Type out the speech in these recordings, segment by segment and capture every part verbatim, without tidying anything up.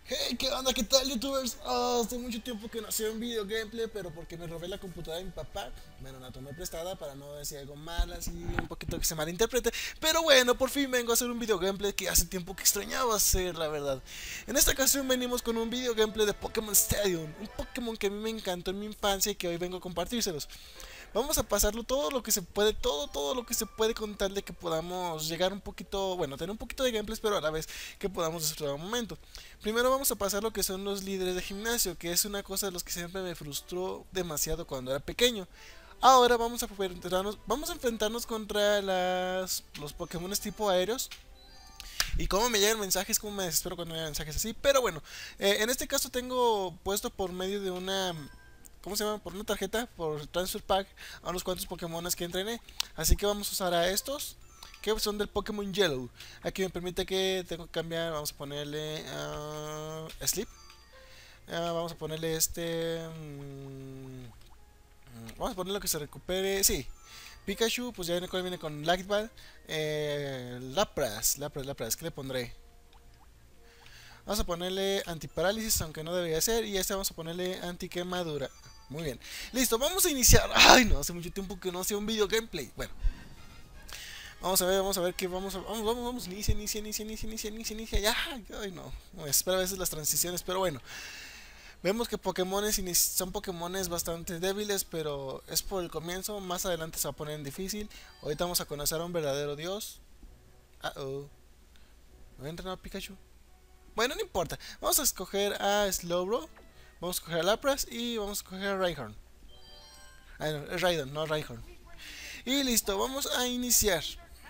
Hey, ¿qué onda? ¿Qué tal, youtubers? Oh, hace mucho tiempo que no hacía un video gameplay, pero porque me robé la computadora de mi papá. Bueno, la tomé prestada para no decir algo mal, así un poquito que se malinterprete. Pero bueno, por fin vengo a hacer un video gameplay que hace tiempo que extrañaba hacer, la verdad. En esta ocasión venimos con un video gameplay de Pokémon Stadium, un Pokémon que a mí me encantó en mi infancia y que hoy vengo a compartírselos. Vamos a pasarlo todo lo que se puede, todo, todo lo que se puede con tal de que podamos llegar un poquito, bueno, tener un poquito de gameplays, pero a la vez que podamos disfrutar un momento. Primero vamos a pasar lo que son los líderes de gimnasio, que es una cosa de los que siempre me frustró demasiado cuando era pequeño. Ahora vamos a enfrentarnos, vamos a enfrentarnos contra las, los Pokémon tipo aéreos. Y cómo me llegan mensajes, cómo me desespero cuando me llegan mensajes así. Pero bueno, eh, en este caso tengo puesto por medio de una, ¿cómo se llama? Por una tarjeta, por Transfer Pack, a unos cuantos Pokémones que entrené. Así que vamos a usar a estos, que son del Pokémon Yellow. Aquí me permite que tengo que cambiar, vamos a ponerle uh, Sleep. Uh, vamos a ponerle este... Um, vamos a ponerle que se recupere, sí. Pikachu, pues ya viene con, viene con Lightball. Eh, Lapras, Lapras, Lapras, ¿qué le pondré? Vamos a ponerle antiparálisis, aunque no debería ser. Y a este vamos a ponerle antiquemadura. Muy bien. Listo, vamos a iniciar. Ay, no, hace mucho tiempo que no hacía un video gameplay. Bueno, vamos a ver, vamos a ver qué vamos a. Vamos, vamos, vamos. Inicia, inicia, inicia, inicia, inicia, inicia, inicia. Ya. Ay, no. Me espera a veces las transiciones, pero bueno. Vemos que Pokémones son Pokémones bastante débiles, pero es por el comienzo. Más adelante se va a poner en difícil. Ahorita vamos a conocer a un verdadero dios. Uh oh. ¿No voy a entrenar a Pikachu? Bueno, no importa. Vamos a escoger a Slowbro. Vamos a escoger a Lapras y vamos a escoger a Rhyhorn. Ah, no, es Rhydon, no Rhyhorn. Y listo, vamos a iniciar.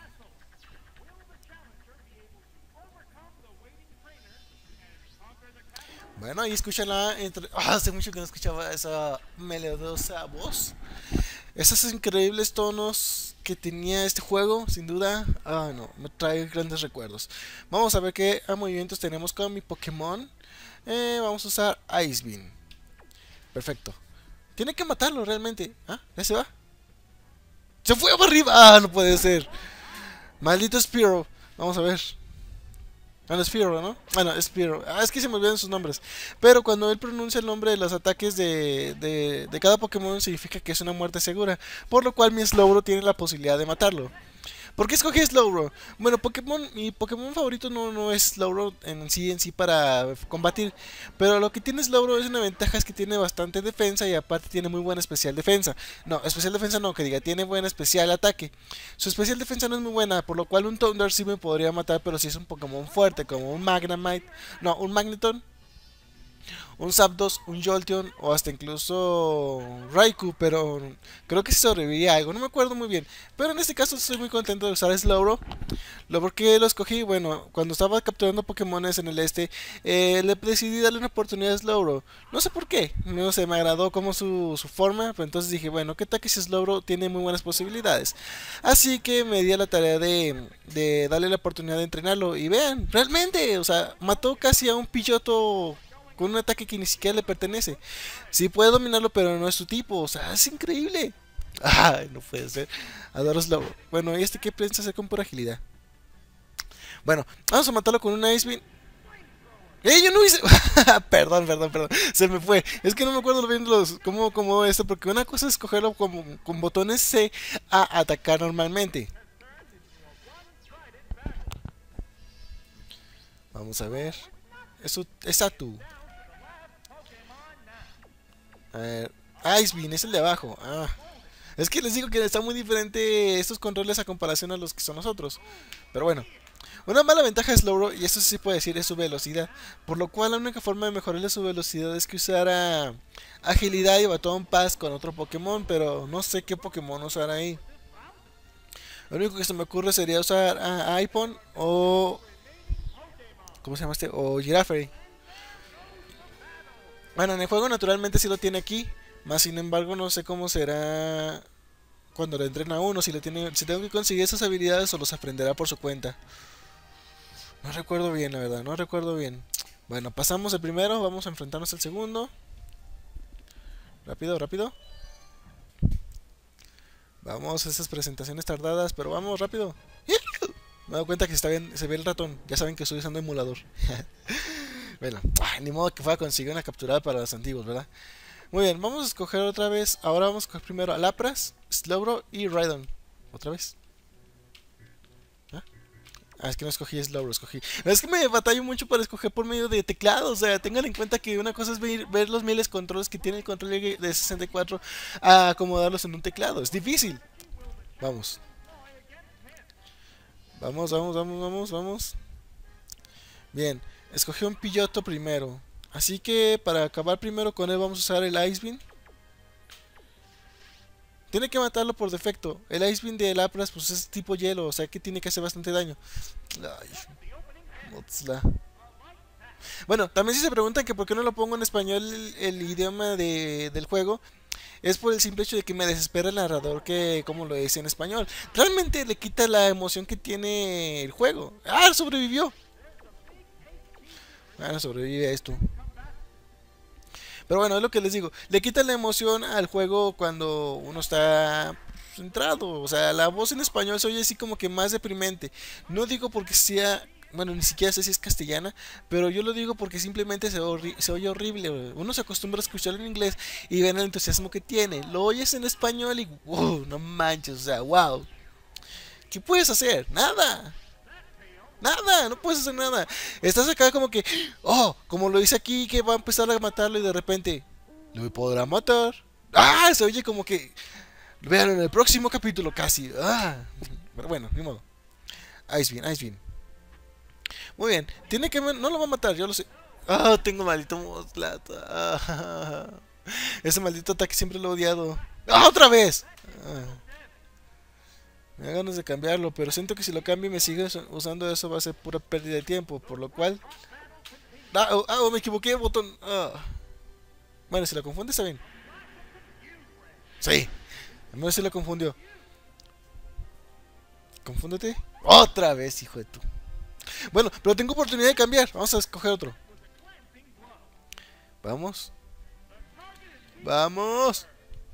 Bueno, ahí escuchan la... Entre... Oh, hace mucho que no escuchaba esa melodiosa voz. Esos increíbles tonos que tenía este juego, sin duda, ah, no, me trae grandes recuerdos. Vamos a ver qué movimientos tenemos con mi Pokémon. Eh, vamos a usar Ice Beam. Perfecto. Tiene que matarlo realmente. Ah, ya se va. Se fue para arriba. Ah, no puede ser. Maldito Spearow. Vamos a ver. Ah, no, Spearow, ¿no? Bueno, ah, Spearow. Ah, es que se me olvidan sus nombres. Pero cuando él pronuncia el nombre de los ataques de, de, de cada Pokémon, significa que es una muerte segura. Por lo cual mi Slowbro tiene la posibilidad de matarlo. ¿Por qué escogí Slowbro? Bueno, Pokémon, mi Pokémon favorito no, no es Slowbro en sí en sí para combatir. Pero lo que tiene Slowbro es una ventaja, es que tiene bastante defensa y aparte tiene muy buena especial defensa. No, especial defensa no, que diga, tiene buena especial ataque. Su especial defensa no es muy buena, por lo cual un Thunder sí me podría matar, pero si es un Pokémon fuerte, como un Magnemite, no, un Magneton, un Zapdos, un Jolteon o hasta incluso Raikou, pero creo que sobreviviría algo, no me acuerdo muy bien. Pero en este caso estoy muy contento de usar Slowbro. Lo porque lo escogí, bueno, cuando estaba capturando Pokémones en el este, eh, le decidí darle una oportunidad a Slowbro. No sé por qué, no sé, me agradó como su, su forma, pero entonces dije, bueno, qué tal que si Slowbro tiene muy buenas posibilidades. Así que me di a la tarea de, de darle la oportunidad de entrenarlo. Y vean, realmente, o sea, mató casi a un Pidgeotto con un ataque que ni siquiera le pertenece. Sí puede dominarlo, pero no es su tipo. O sea, es increíble. Ay, no puede ser. Adoro Slowbro. Bueno, ¿y este qué piensa hacer con pura agilidad? Bueno, vamos a matarlo con una Ice Beam. ¡Eh, yo no hice! Perdón, perdón, perdón. Se me fue. Es que no me acuerdo bien los, cómo, cómo esto, porque una cosa es cogerlo como, con botones C a atacar normalmente. Vamos a ver. Eso es Atu. A ver. Ice Beam es el de abajo. Ah. Es que les digo que está muy diferente estos controles a comparación a los que son los otros. Pero bueno. Una mala ventaja de Slowbro, y eso sí se puede decir, es su velocidad. Por lo cual la única forma de mejorarle su velocidad es que usara agilidad y batón paz con otro Pokémon. Pero no sé qué Pokémon usar ahí. Lo único que se me ocurre sería usar a Ipon o... ¿Cómo se llama este? O Giraffere. Bueno, en el juego naturalmente sí lo tiene aquí. Más sin embargo no sé cómo será cuando le entrena a uno. Si, le tiene, si tengo que conseguir esas habilidades o los aprenderá por su cuenta. No recuerdo bien, la verdad, no recuerdo bien. Bueno, pasamos el primero, vamos a enfrentarnos al segundo. Rápido, rápido. Vamos, esas presentaciones tardadas, pero vamos, rápido. Me he dado cuenta que está bien, se ve el ratón. Ya saben que estoy usando emulador. Bueno, ah, ni modo que fuera a conseguir una capturada para los antiguos, ¿verdad? Muy bien, vamos a escoger otra vez. Ahora vamos a escoger primero a Lapras, Slowbro y Raidon. Otra vez. ¿Ah? Ah, es que no escogí Slowbro, escogí. Es que me batallo mucho para escoger por medio de teclado. O sea, tengan en cuenta que una cosa es ver, ver los miles de controles que tiene el control de sesenta y cuatro a acomodarlos en un teclado. Es difícil. Vamos. Vamos, vamos, vamos, vamos, vamos. Bien, escogí un Pilloto primero. Así que para acabar primero con él vamos a usar el Ice Beam. Tiene que matarlo por defecto. El Ice Beam de Lapras pues es tipo hielo, o sea que tiene que hacer bastante daño. Ay, Motzla. Bueno, también si se preguntan que por qué no lo pongo en español el, el idioma de, del juego, es por el simple hecho de que me desespera el narrador que como lo dice en español. Realmente le quita la emoción que tiene el juego. ¡Ah! Sobrevivió. Ah, no sobrevive a esto. Pero bueno, es lo que les digo. Le quita la emoción al juego cuando uno está centrado. O sea, la voz en español se oye así como que más deprimente. No digo porque sea... Bueno, ni siquiera sé si es castellana, pero yo lo digo porque simplemente se, se oye horrible. Uno se acostumbra a escucharlo en inglés y ven el entusiasmo que tiene. Lo oyes en español y wow, no manches, o sea, wow. ¿Qué puedes hacer? Nada. Nada, no puedes hacer nada. Estás acá como que, oh, como lo dice aquí, que va a empezar a matarlo y de repente, ¿lo podrá matar? Ah, se oye como que, vean en el próximo capítulo casi. Ah, pero bueno, ni modo. Ice Beam, Ice Beam. Muy bien, tiene que, no lo va a matar, yo lo sé. Ah, tengo maldito Moslat. Ah, ese maldito ataque siempre lo he odiado. Ah, otra vez. Ah. Me da ganas de cambiarlo, pero siento que si lo cambio y me sigue usando eso va a ser pura pérdida de tiempo, por lo cual... Ah, oh, oh, me equivoqué, botón... Ah. Bueno, si la confunde está bien. Sí, a menos si la confundió. Confúndete. Otra vez, hijo de tu... Bueno, pero tengo oportunidad de cambiar, vamos a escoger otro. Vamos. Vamos.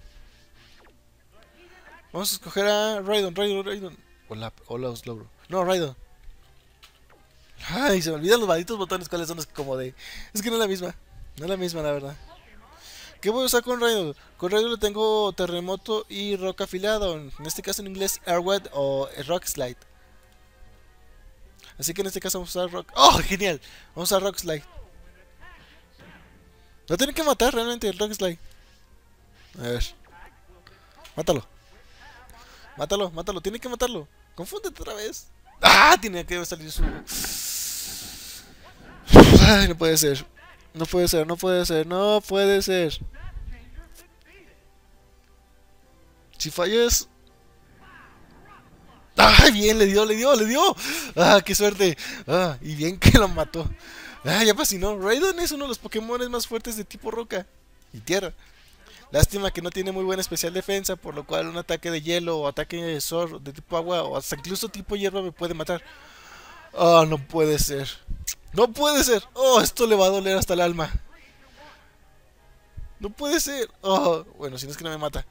Vamos a escoger a Raidon, Raidon, Raidon. Hola, hola, Slowbro. No, Raidon. Ay, se me olvidan los malditos botones cuáles son los que acomodé. Es que no es la misma. No es la misma, la verdad. ¿Qué voy a usar con Raidon? Con Raidon le tengo Terremoto y Rock afilado. En este caso en inglés Airwed o Rock Slide. Así que en este caso vamos a usar Rock. ¡Oh, genial! Vamos a usar Rock Slide. Lo tienen que matar realmente el Rock Slide. A ver. Mátalo. Mátalo, mátalo. Tiene que matarlo. Confúndete otra vez. ¡Ah! Tiene que salir su... Ay, no puede ser. No puede ser, no puede ser, no puede ser. Si fallas... ¡Ah! Bien, le dio, le dio, le dio. ¡Ah, qué suerte! ¡Ah! Y bien que lo mató. ¡Ah, ya fascinó! Raidon es uno de los Pokémon más fuertes de tipo roca y tierra. Lástima que no tiene muy buena especial defensa, por lo cual un ataque de hielo o ataque de sol de tipo agua o hasta incluso tipo hierba me puede matar. Oh, no puede ser. No puede ser. Oh, esto le va a doler hasta el alma. No puede ser. Oh, bueno, si no es que no me mata.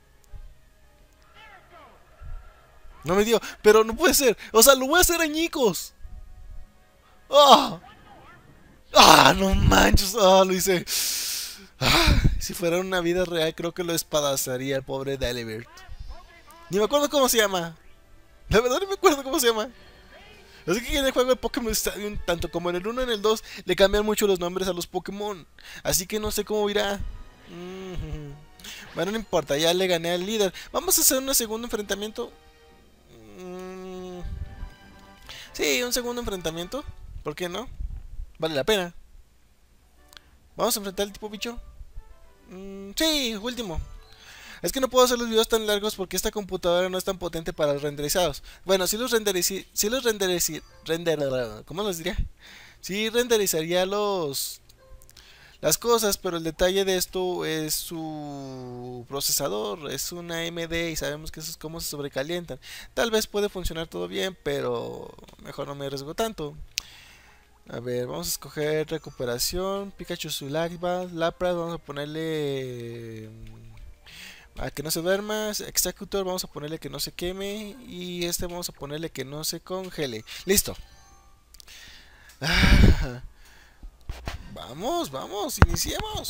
No me dio, pero no puede ser. O sea, lo voy a hacer añicos. Oh. Ah, no manches. Ah, lo hice. Ah, si fuera una vida real, creo que lo espadazaría el pobre Delibird. Ni me acuerdo cómo se llama. La verdad no me acuerdo cómo se llama. Así que en el juego de Pokémon Stadium, tanto como en el uno y en el dos, le cambian mucho los nombres a los Pokémon. Así que no sé cómo irá. Mm-hmm. Bueno, no importa, ya le gané al líder. Vamos a hacer un segundo enfrentamiento. Mm. Sí, un segundo enfrentamiento. ¿Por qué no? Vale la pena. Vamos a enfrentar al tipo bicho. Mm, sí, último. Es que no puedo hacer los videos tan largos porque esta computadora no es tan potente para los renderizados. Bueno, si los renderizaría... Si los renderizaría... Render, ¿cómo les diría? Sí renderizaría los... Las cosas, pero el detalle de esto es su procesador. Es una A M D y sabemos que eso es como se sobrecalientan. Tal vez puede funcionar todo bien, pero mejor no me arriesgo tanto. A ver, vamos a escoger recuperación, Pikachu Sulagba, Lapras, vamos a ponerle a que no se duerma, Executor, vamos a ponerle que no se queme y este vamos a ponerle que no se congele. Listo. Ah, Vamos, vamos, iniciemos.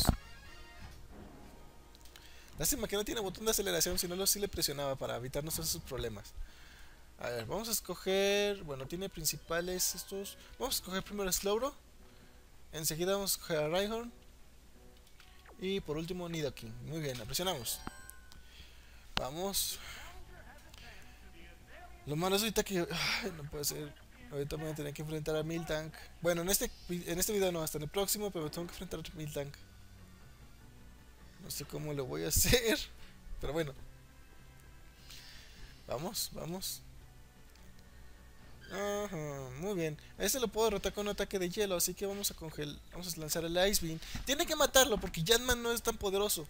Lástima que no tiene botón de aceleración, si no lo sí le presionaba para evitarnos esos problemas. A ver, vamos a escoger... Bueno, tiene principales estos... Vamos a escoger primero Slowbro. Enseguida vamos a escoger a Rhyhorn. Y por último Nidoking. Muy bien, la presionamos. Vamos. Lo malo es ahorita que... Ay, no puede ser. Ahorita me voy a tener que enfrentar a Miltank. Bueno, en este, en este video no, hasta en el próximo, pero me tengo que enfrentar a Miltank. No sé cómo lo voy a hacer, pero bueno. Vamos, vamos. Ajá, muy bien. A este lo puedo derrotar con un ataque de hielo, así que vamos a congelar. Vamos a lanzar el Ice Beam. Tiene que matarlo porque Janman no es tan poderoso.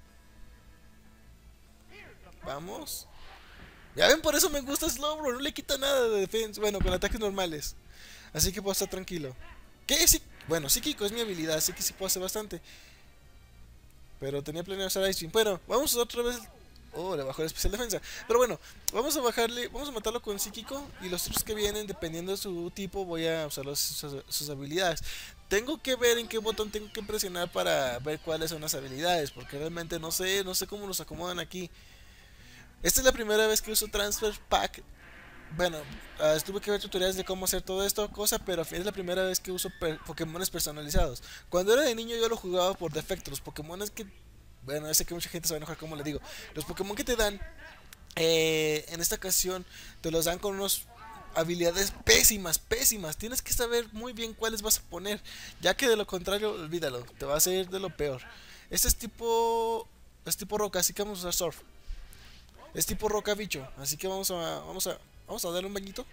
Vamos. Ya ven, por eso me gusta Slowbro, no le quita nada de defensa. Bueno, con ataques normales. Así que puedo estar tranquilo. ¿Qué? Sí. Bueno, psíquico es mi habilidad, así que sí puedo hacer bastante. Pero tenía planeado usar Ice Beam. Bueno, vamos otra vez. Oh, le bajó la especial defensa. Pero bueno, vamos a bajarle. Vamos a matarlo con psíquico. Y los otros que vienen, dependiendo de su tipo, voy a usar los, sus, sus habilidades. Tengo que ver en qué botón tengo que presionar para ver cuáles son las habilidades. Porque realmente no sé, no sé cómo los acomodan aquí. Esta es la primera vez que uso Transfer Pack. Bueno, uh, tuve que ver tutoriales de cómo hacer todo esto, cosa, pero al fin es la primera vez que uso per Pokémones personalizados. Cuando era de niño yo lo jugaba por defecto. Los Pokémones que... Bueno, yo sé que mucha gente se va a enojar como le digo. Los Pokémon que te dan, eh, en esta ocasión, te los dan con unas habilidades pésimas, pésimas. Tienes que saber muy bien cuáles vas a poner, ya que de lo contrario, olvídalo, te va a salir de lo peor. Este es tipo... Es tipo roca, así que vamos a usar Surf. Es tipo roca bicho, así que vamos a... Vamos a... Vamos a darle un bañito.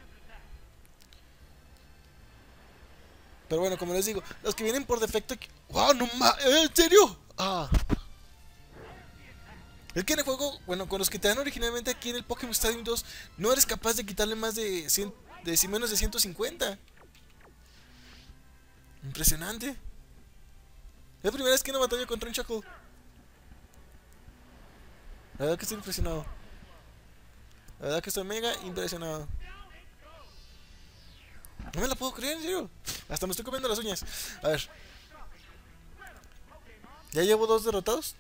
Pero bueno, como les digo, los que vienen por defecto... ¡Wow! ¡No ma! ¿En serio? Ah. Es que en el juego, bueno, con los que te dan originalmente aquí en el Pokémon Stadium dos, no eres capaz de quitarle más de cien, de menos de ciento cincuenta. Impresionante. Es la primera vez que no batalla contra un Shackle. La verdad que estoy impresionado. La verdad que estoy mega impresionado. No me la puedo creer, en serio. Hasta me estoy comiendo las uñas. A ver. Ya llevo dos derrotados.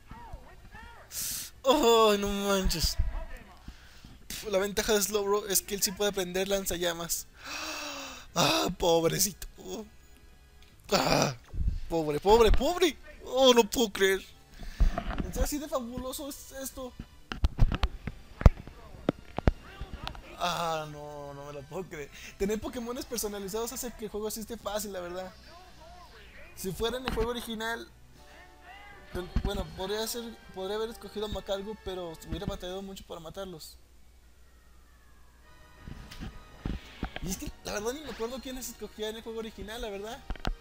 Oh, no manches. La ventaja de Slowbro es que él sí puede aprender lanzallamas. Ah, pobrecito. Ah, pobre, pobre, pobre. Oh, no puedo creer. ¿Es así de fabuloso es esto? Ah, no, no me lo puedo creer. Tener Pokémones personalizados hace que el juego así esté fácil, la verdad. Si fuera en el juego original, bueno, podría ser, podría haber escogido a Macalgo, pero hubiera batallado mucho para matarlos. Y es que la verdad ni me acuerdo quiénes escogía en el juego original, la verdad.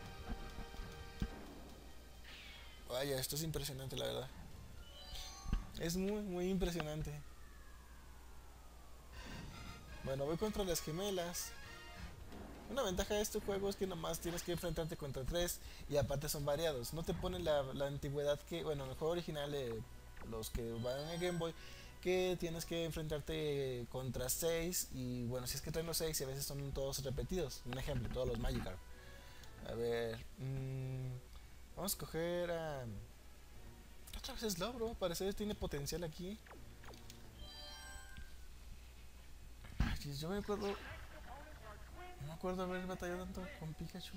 Vaya, esto es impresionante, la verdad. Es muy, muy impresionante. Bueno, voy contra las gemelas. Una ventaja de este juego es que nomás tienes que enfrentarte contra tres y aparte son variados. No te ponen la, la antigüedad que, bueno, en el juego original, eh, los que van en el Game Boy, que tienes que enfrentarte contra seis y bueno, si es que traen los seis y a veces son todos repetidos. Un ejemplo, todos los Magikarp. A ver, mmm, vamos a escoger a... Otra vez es Slowbro, parece que tiene potencial aquí. Ay, yo me acuerdo... No me acuerdo haber batallado tanto con Pikachu.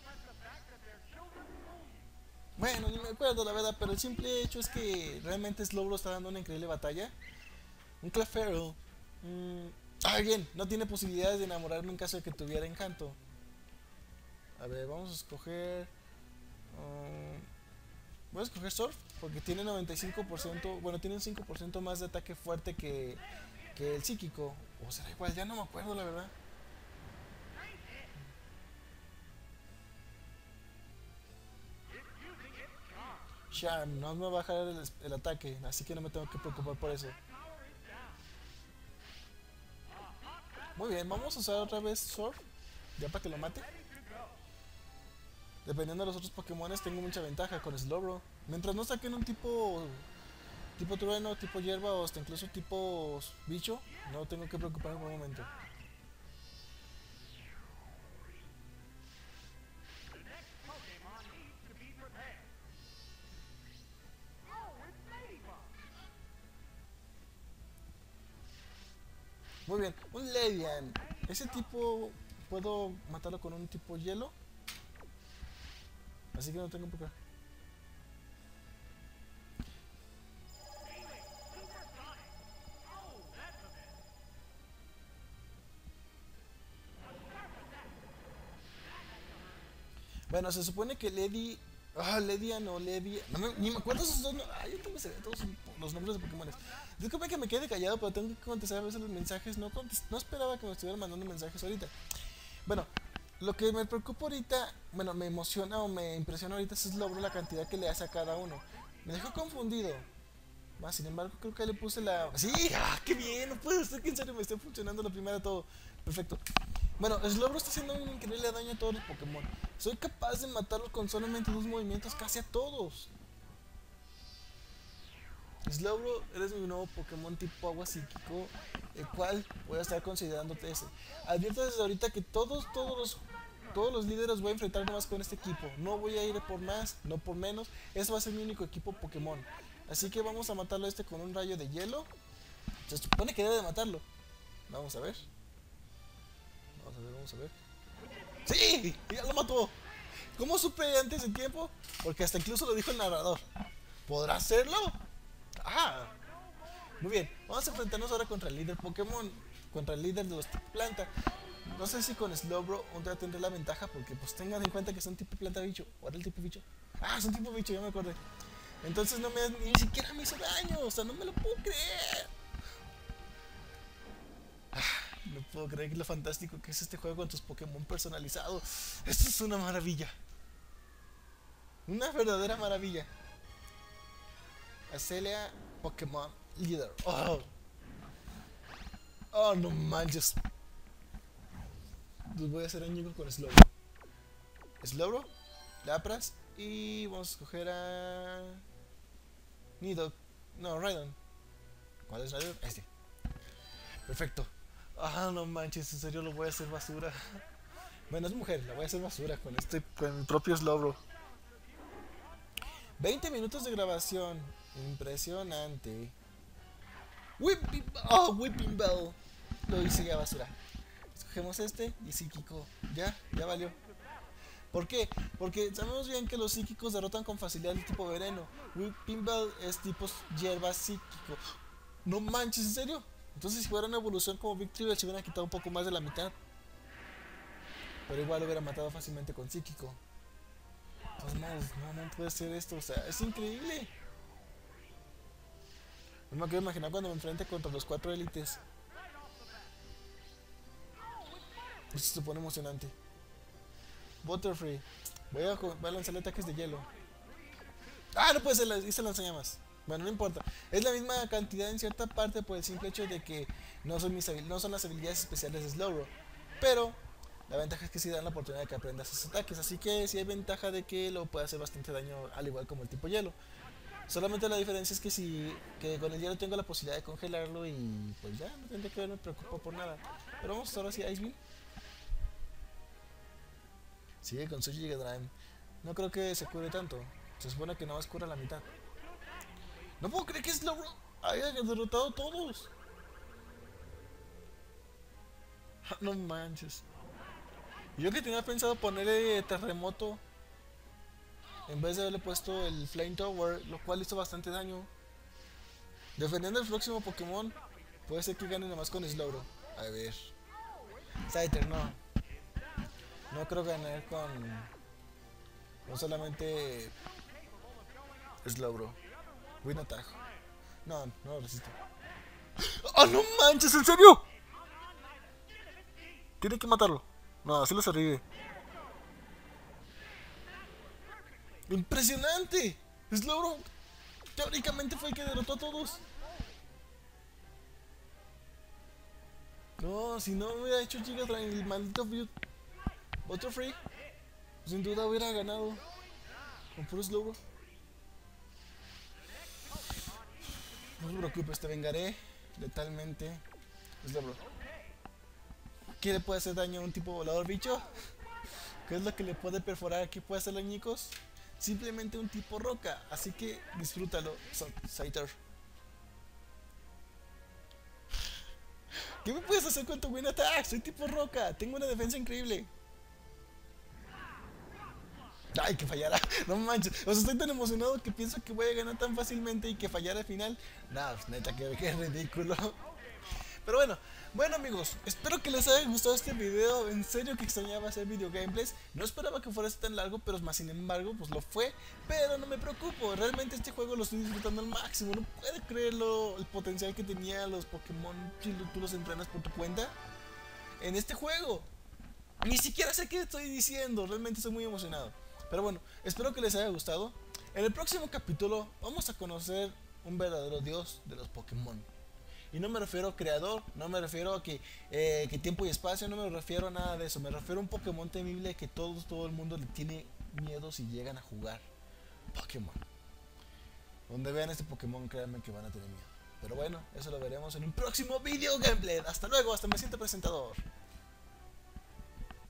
Bueno, ni me acuerdo la verdad, pero el simple hecho es que realmente Slowbro está dando una increíble batalla. Un Clefairy. Mm, ah, bien, no tiene posibilidades de enamorarme en caso de que tuviera encanto. A ver, vamos a escoger... Um, voy a escoger Surf porque tiene noventa y cinco por ciento, bueno, tiene un cinco por ciento más de ataque fuerte que, que el psíquico. O será igual, ya no me acuerdo la verdad. Charm, no me va a bajar el, el ataque, así que no me tengo que preocupar por eso. Muy bien, vamos a usar otra vez Surf, ya para que lo mate. Dependiendo de los otros Pokémones tengo mucha ventaja con Slowbro. Mientras no saquen un tipo tipo trueno, tipo hierba o hasta incluso tipo bicho, no tengo que preocuparme por un momento. Muy bien, un Levian. Ese tipo puedo matarlo con un tipo hielo. Así que no tengo por qué. Bueno, se supone que Lady. Ah, Ledian o Levi. No me, ni me acuerdo esos dos. No, ah, yo tengo que saber todos los nombres de Pokémon. Disculpe que me quede callado, pero tengo que contestar a veces los mensajes. No, contest no esperaba que me estuvieran mandando mensajes ahorita. Bueno, lo que me preocupa ahorita, bueno, me emociona o me impresiona ahorita es logro la cantidad que le hace a cada uno. Me dejó confundido. Más, sin embargo, creo que le puse la. ¡Sí! ¡Ah, qué bien! No puede ser que en serio me esté funcionando la primera todo. Perfecto. Bueno, Slowbro está haciendo un increíble daño a todos los Pokémon. Soy capaz de matarlos con solamente dos movimientos, casi a todos. Slowbro, eres mi nuevo Pokémon tipo agua psíquico, el cual voy a estar considerándote ese. Advierto desde ahorita que todos, todos los, todos los líderes voy a enfrentar nomás con este equipo. No voy a ir por más, no por menos. Ese va a ser mi único equipo Pokémon. Así que vamos a matarlo a este con un rayo de hielo. Se supone que debe de matarlo. Vamos a ver. Vamos a ver, vamos a ver. ¡Sí! ¡Ya lo mató! ¿Cómo supe antes de tiempo? Porque hasta incluso lo dijo el narrador. ¿Podrá hacerlo? ¡Ah! Muy bien, vamos a enfrentarnos ahora contra el líder Pokémon. Contra el líder de los tipo planta. No sé si con Slowbro un día tendré la ventaja. Porque pues tengan en cuenta que son tipo planta bicho. ¿O era el tipo bicho? Ah, son tipo bicho, ya me acordé. Entonces no me ni siquiera me hizo daño. O sea, no me lo puedo creer. No puedo creer lo fantástico que es este juego con tus Pokémon personalizados. Esto es una maravilla. Una verdadera maravilla. Acelia Pokémon Leader. Oh, oh no manches. Los voy a hacer añicos con Slowbro. Slowbro, Lapras y vamos a escoger a Nidoq. No, Raidon. ¿Cuál es Raidon? Este. Perfecto. Ah, no manches, en serio lo voy a hacer basura. Bueno, es mujer, la voy a hacer basura con este, con el propio Slowbro. veinte minutos de grabación. Impresionante. Whipping, oh, Whipping Bell. Lo hice ya basura. Escogemos este y psíquico. Ya, ya valió. ¿Por qué? Porque sabemos bien que los psíquicos derrotan con facilidad el tipo veneno. Whipping Bell es tipo hierba psíquico. No manches, ¿en serio? Entonces si fuera una evolución como Victreebel se hubiera quitado un poco más de la mitad. Pero igual lo hubiera matado fácilmente con psíquico. Entonces no, no, no puede ser esto, o sea, es increíble. No me quiero imaginar cuando me enfrente contra los cuatro élites. Esto se pone emocionante. Butterfree. Voy a, voy a lanzarle ataques de hielo. Ah, no puede ser, hice lanzallamas. Bueno, no importa. Es la misma cantidad en cierta parte por el simple hecho de que no son, mis no son las habilidades especiales de Slowbro. Pero la ventaja es que sí dan la oportunidad de que aprendas esos ataques. Así que sí hay ventaja de que lo puede hacer bastante daño, al igual como el tipo hielo. Solamente la diferencia es que si que con el hielo tengo la posibilidad de congelarlo y pues ya no tendría que verme preocupado por nada. Pero vamos ahora sí a Icebeam. Sigue con su Giga Drive. No creo que se cure tanto. Se supone que nada más cura la mitad. No puedo creer que Slowbro haya derrotado a todos. No manches. Yo que tenía pensado ponerle terremoto en vez de haberle puesto el Flame Tower, lo cual hizo bastante daño. Defendiendo el próximo Pokémon, puede ser que gane nomás con Slowbro. A ver. Scyther, no. No creo ganar con. No solamente Slowbro. Wind Attack. No, no lo resisto. ¡Oh, no manches! ¿En serio? Tiene que matarlo. No, así lo se revive. ¡Impresionante! Slowbro teóricamente fue el que derrotó a todos. No, si no hubiera hecho Giga Drive el maldito Butterfree, sin duda hubiera ganado con puro Slowbro. No te preocupes, te vengaré letalmente. Slowbro. ¿Qué le puede hacer daño a un tipo volador bicho? ¿Qué es lo que le puede perforar? ¿Qué puede hacer añicos? Simplemente un tipo roca. Así que disfrútalo, Scyther. ¿Qué me puedes hacer con tu Win Attack? Soy tipo roca, tengo una defensa increíble. Ay, que fallara, no manches. O sea, estoy tan emocionado que pienso que voy a ganar tan fácilmente y que fallara al final. Nah, pues, neta, que, que ridículo. Pero bueno, bueno amigos, espero que les haya gustado este video. En serio que extrañaba hacer video gameplays. No esperaba que fuera tan largo, pero más sin embargo, pues lo fue. Pero no me preocupo, realmente este juego lo estoy disfrutando al máximo. No puedo creerlo, el potencial que tenía los Pokémon si tú los entrenas por tu cuenta en este juego. Ni siquiera sé qué estoy diciendo, realmente estoy muy emocionado. Pero bueno, espero que les haya gustado. En el próximo capítulo vamos a conocer un verdadero dios de los Pokémon. Y no me refiero a creador, no me refiero a que, eh, que tiempo y espacio, no me refiero a nada de eso. Me refiero a un Pokémon temible que todos, todo el mundo le tiene miedo si llegan a jugar Pokémon. Donde vean este Pokémon, créanme que van a tener miedo. Pero bueno, eso lo veremos en un próximo video gameplay. Hasta luego, hasta me siento presentador.